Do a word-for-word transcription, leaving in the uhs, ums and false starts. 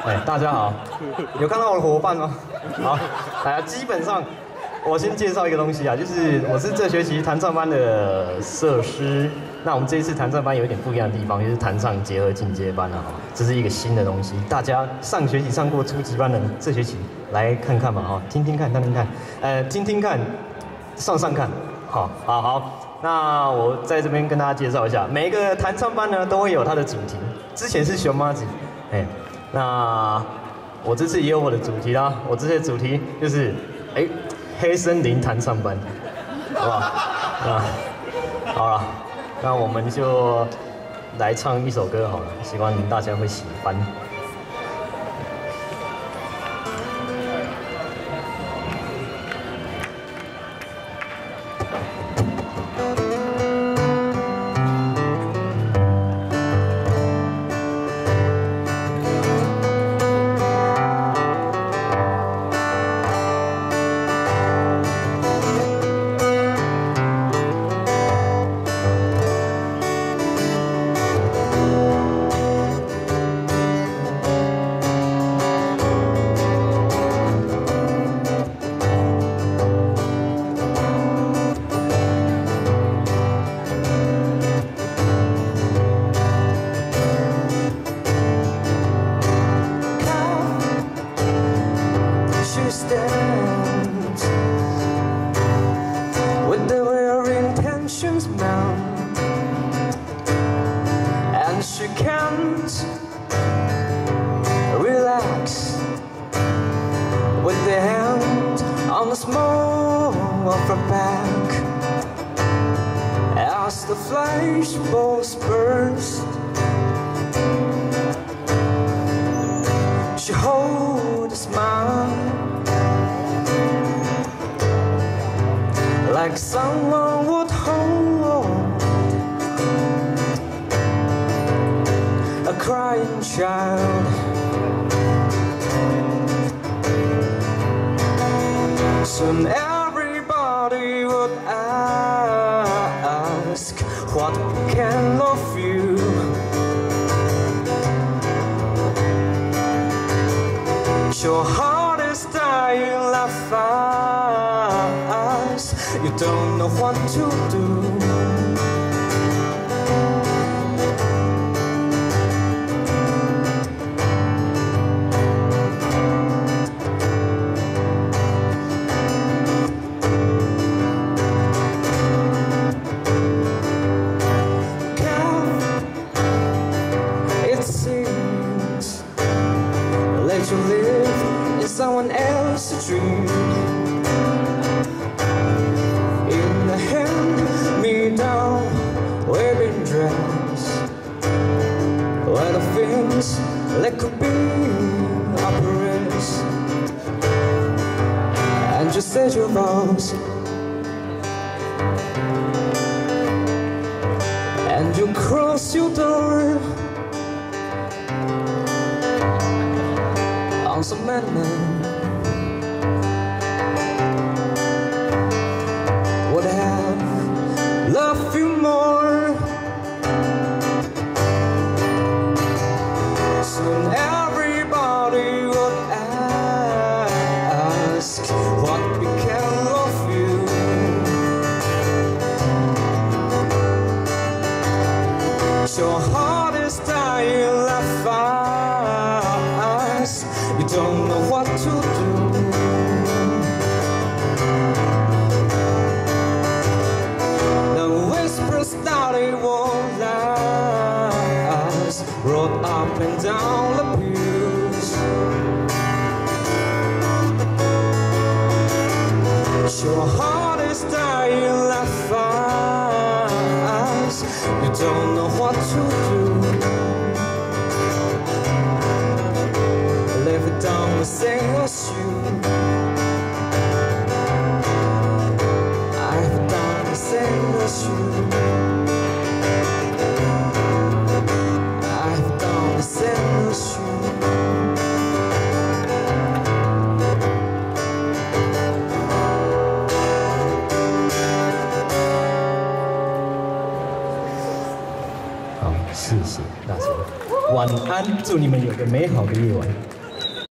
哎，大家好，有看到我的伙伴吗？好，大家基本上，我先介绍一个东西啊，就是我是这学期弹唱班的社师。那我们这一次弹唱班有一点不一样的地方，就是弹唱结合进阶班啊，这是一个新的东西。大家上学期上过初级班的，这学期来看看嘛，哈，听听看，听听看，呃，听听看，上上看，好，好好。那我在这边跟大家介绍一下，每一个弹唱班呢都会有它的主题。之前是熊妈子，哎，那我这次也有我的主题啦。我这次的主题就是，哎，黑森林弹唱班，好不好？啊，好了。那我们就来唱一首歌好了，希望大家会喜欢。Stands with the rare intentions mount, and she can't relax with the hand on the small of her back. As the flashballs burst, she holds a smile like someone would hold a crying child. Soon everybody would ask, what can love you? Your heart is dying, laugh fast. You don't know what to do. Girl, it seems let you live in someone else's dream. Down, wearing dress, where the things that could be oppressed, and you said your vows, and you crossed your door on some madman. Would have love you more. Soon everybody would ask, what became of you? Your heart is dying, laugh fast. You don't know what to do. Started won't last, rolled up and down the pews. Your heart is dying, laugh fast. You don't know what to do. Live it down the same as you. I've done the same as you.好，谢谢大家，晚安，祝你们有个美好的夜晚。